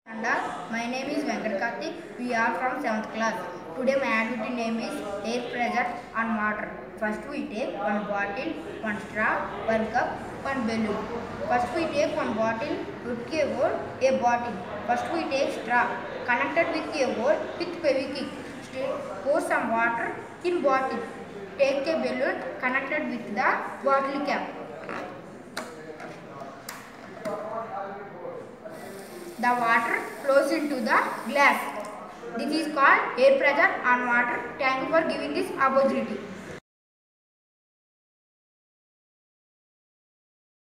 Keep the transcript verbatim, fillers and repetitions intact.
And my name is Venkat Karthik. We are from seventh class. Today my activity name is air pressure on water. First we take one bottle, one straw, one cup, one balloon. First we take one bottle with a hole, a bottle. First we take straw connected with a hole with fevikwik. Pour some water in bottle. Take a balloon connected with the bottle cap. The water flows into the glass. This is called air pressure on water. Thank you for giving this opportunity.